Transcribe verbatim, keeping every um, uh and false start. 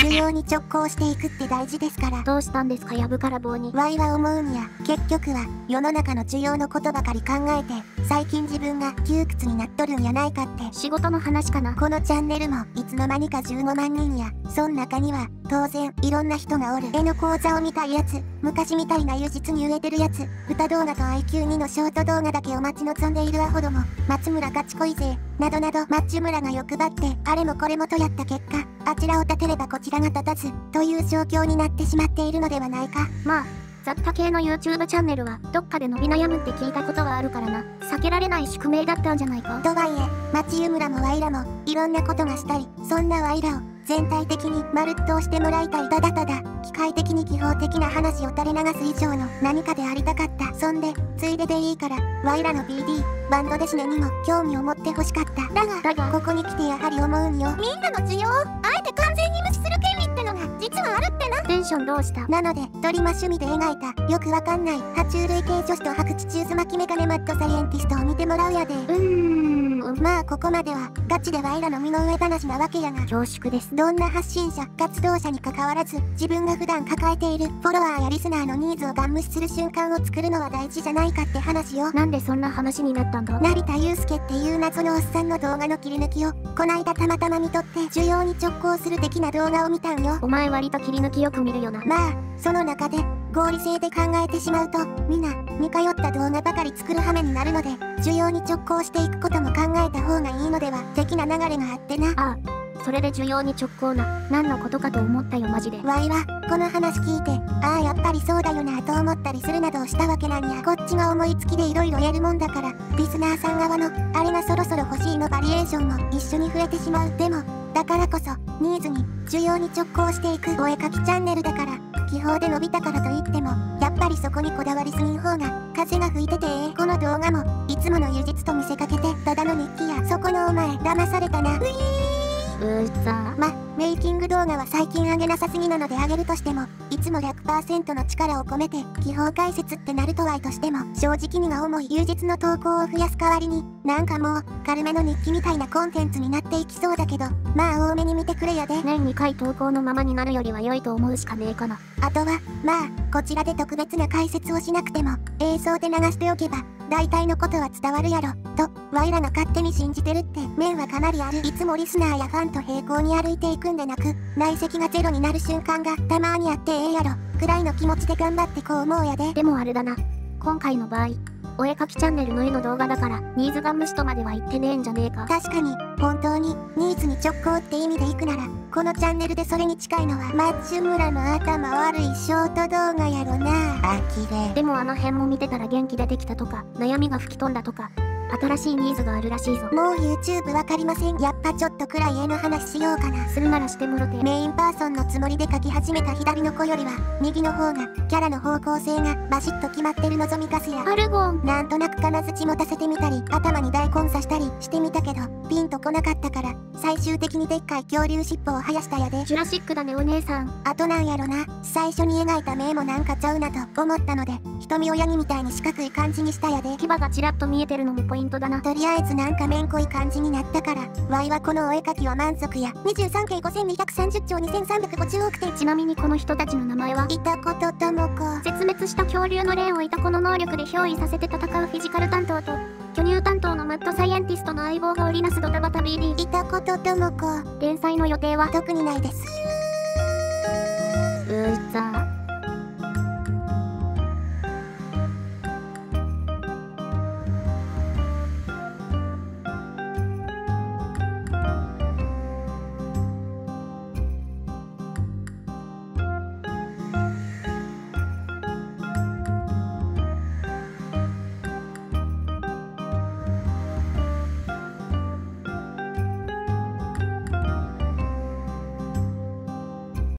需要に直行していくって大事ですから。 どうしたんですか、やぶから棒に。 わいは思うんや、結局は世の中の需要のことばかり考えて最近自分が窮屈になっとるんやないかって。 仕事の話かな。 このチャンネルもいつの間にかじゅうごまんにんや。そん中には当然いろんな人がおる。絵の講座を見たいやつ、昔みたいな湯実に植えてるやつ、歌動画と アイキューに のショート動画だけを待ち望んでいるアホども、松村ガチ恋勢などなど、マッチ村が欲張ってあれもこれもとやった結果、あちらを立てればこちらが立たずという状況になってしまっているのではないか。 まあ雑多系の YouTube チャンネルはどっかで伸び悩むって聞いたことはあるからな。避けられない宿命だったんじゃないか。 とはいえ町湯村もワイらもいろんなことがしたい。そんなワイらを全体的にまるっとしてもらいたい。ただただ機械的に技法的な話を垂れ流す以上の何かでありたかった。そんでついででいいからワイらの ピーディー バンドデシネにも興味を持ってほしかった。だがだがここに来てやはり思うんよ。みんなの需要をあえて完全に無視する権利ってのが実はあるってな。 テンションどうした。 なのでトリマ趣味で描いたよくわかんない爬虫類系女子と白地中ズ巻きメガネマッドサイエンティストを見てもらうやで。 うーんまあここまではガチでワイらの身の上話なわけやが、 恐縮です。 どんな発信者活動者に関わらず自分が普段抱えているフォロワーやリスナーのニーズをガン無視する瞬間を作るのは大事じゃないかって話よ。 なんでそんな話になったんだ。 成田悠介っていう謎のおっさんの動画の切り抜きをこないだたまたま見とって需要に直行する的な動画を見たんよ。 お前割と切り抜きよく見るよな。 まあその中で合理性で考えてしまうとみんな似通った動画ばかり作る羽目になるので、需要に直行していくことも考えた方がいいのでは的な流れがあってな。 ああ、それで需要に直行な。何のことかと思ったよマジで。 わいはこの話聞いてああやっぱりそうだよなと思ったりするなどをしたわけなんや。こっちが思いつきでいろいろやるもんだから、リスナーさん側のあれがそろそろ欲しいのバリエーションも一緒に増えてしまう。でもだからこそニーズに需要に直行していくお絵描きチャンネルだから、技法で伸びたからといってもやっぱりそこにこだわりすぎん方が風が吹いててええ。この動画もいつもの湯実と見せかけてただの日記や。そこのお前騙されたな。ういうーざま、メイキング動画は最近上げなさすぎなので上げるとしてもいつも ひゃくパーセント の力を込めて技法解説ってなるとはいとしても正直にが重い有実の投稿を増やす代わりになんかもう軽めの日記みたいなコンテンツになっていきそうだけど、まあ多めに見てくれやで。 年にかい投稿のままになるよりは良いと思うしかねえかな。 あとはまあこちらで特別な解説をしなくても映像で流しておけば大体のことは伝わるやろとワイらが勝手に信じてるって面はかなりある。いつもリスナーやファンと平行に歩いていくんでなく内積がゼロになる瞬間がたまにあってええやろくらいの気持ちで頑張ってこう思うやで。 でもあれだな、今回の場合お絵描きチャンネルの絵の動画だからニーズが無視とまでは言ってねえんじゃねえか。 確かに本当にニーズに直行って意味でいくならこのチャンネルでそれに近いのはマッチ村の頭悪いショート動画やろな。あきれ。 でもあの辺も見てたら元気出てきたとか悩みが吹き飛んだとか新しいニーズがあるらしいぞ。 もう YouTube わかりません。やっぱちょっとくらい絵の話しようかな。 するならしてもろて。 メインパーソンのつもりで描き始めた左の子よりは右の方がキャラの方向性がバシッと決まってるのぞみかすやアルゴン。 なんとなく金槌持たせてみたり頭に大根刺したりしてみたけどピンとこなかったから最終的にでっかい恐竜尻尾を生やしたやで。 ジュラシックだねお姉さん。 あとなんやろな、最初に描いた目もなんかちゃうなと思ったので瞳親にみたいに四角い感じにしたやで。 牙がちらっと見えてるのもポイントだな。 とりあえずなんかめんこい感じになったからワイはこのお絵描きは満足や。にじゅうさんけいごせんにひゃくさんじゅっちょうにせんさんびゃくごじゅうおくてん。 ちなみにこの人たちの名前はイタコとトモコ。 絶滅した恐竜の霊をイタコの能力で憑依させて戦うフィジカル担当と巨乳担当のマッドサイエンティストの相棒が織りなすドタバタ ビーディー。 イタコとトモコ。 連載の予定は特にないです。